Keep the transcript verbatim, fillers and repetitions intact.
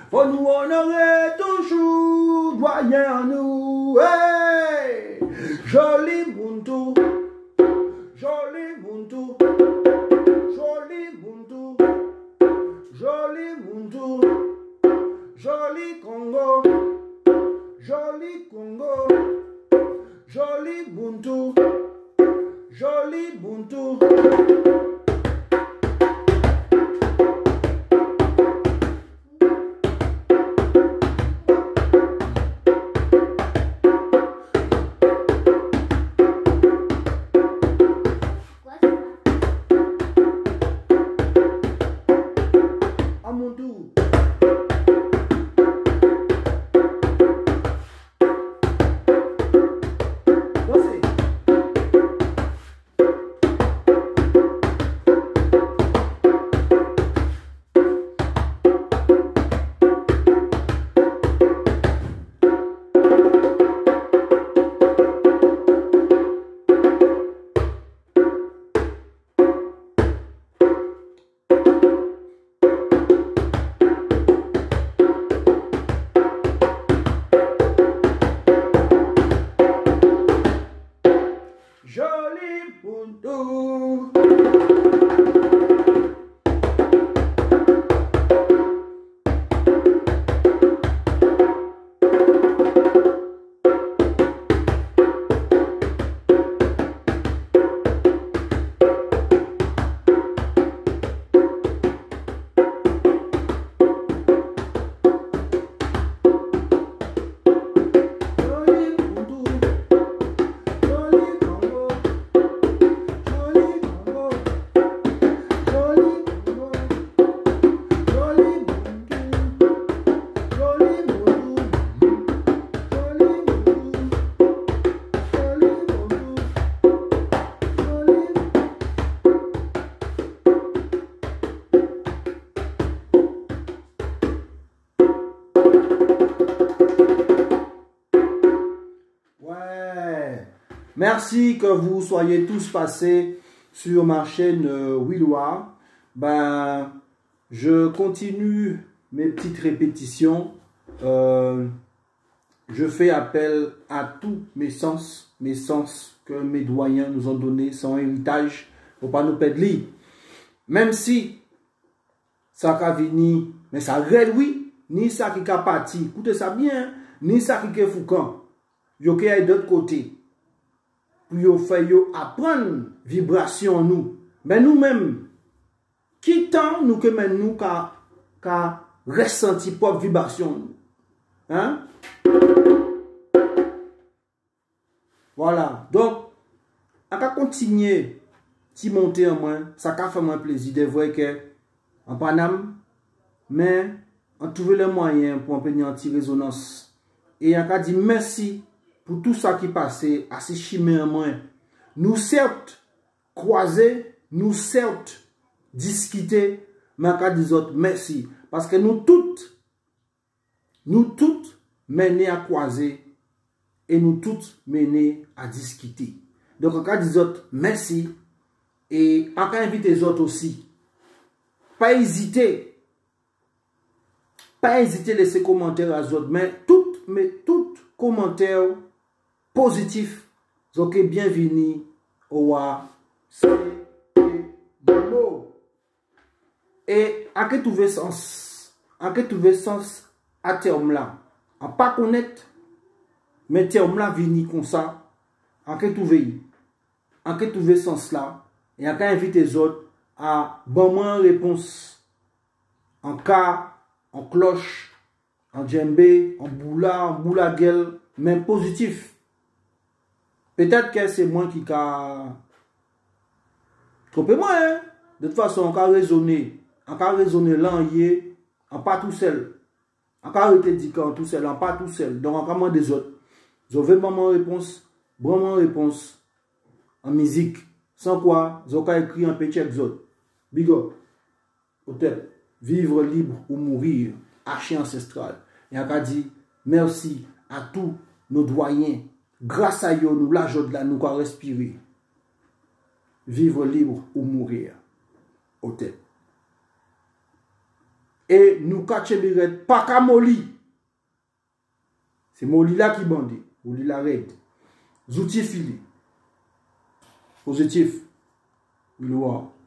faut nous honorer toujours, doyen nous. Hey! Joli Buntu, joli Buntu, joli Buntu, joli Buntu, joli Congo, joli Congo, joli Buntu, joli Buntu. Joli Buntu. Merci que vous soyez tous passés sur ma chaîne euh, Willowa. Ben, je continue mes petites répétitions. Euh, je fais appel à tous mes sens, mes sens que mes doyens nous ont donnés, sans héritage, pour pas nous perdre. Même si ça a venu, mais ça reste oui, ni ça qui a parti. Écoutez ça bien, ni ça qui est foucan. Yo qui est d'autre côté. Pour yo faire yo apprendre vibration nous. Mais nous-mêmes, qui tant nous que nous ka ka ressenti propre vibration nous. Hein? Voilà. Donc, on va continuer si monter en moins, ça va faire moins plaisir de voir que en Paname, mais on trouve les moyens pour une anti-résonance. Et on va dire merci pour tout ça qui passait à ces chimères moins. Nous certes croisés, nous certes discuter, mais on va dire autres merci. Parce que nous toutes, nous toutes menés à croiser et nous toutes menés à discuter. Donc on va dire autres merci. Et on va inviter les autres aussi. Pas hésiter. Pas hésiter à laisser commentaires à autres. Mais toutes, mais toutes commentaires positifs. Donc bienvenue au C et à que trouver sens. À que trouver sens à terme là. À pas connaître. Mais terme là vini comme ça. À que trouver. À que trouver sens là. Et à qu'à inviter les autres à bon moins réponse en cas, en cloche, en djembé, en boula, en boula gueule, même positif. Peut-être que c'est moi qui a trompé-moi, hein? De toute façon, on a raisonné. On a raisonné là, on pas tout seul. On a arrêté de dire qu'on tout seul, on pas tout seul. Donc, on a moins des autres. Vous avez vraiment réponse, vraiment réponse en musique. Sans quoi, vous avez écrit un petit exode. Big up. Hôtel. Vivre libre ou mourir. Archi ancestral. Et on a dit merci à tous nos doyens. Grâce à eux, nous, la joie de la, nous avons respiré. Vivre libre ou mourir. Hôtel. et nous kachemiret pas qu'à Moli. C'est Moli là qui bandit. Moli la red. Zouti fili. Positif. Willowa.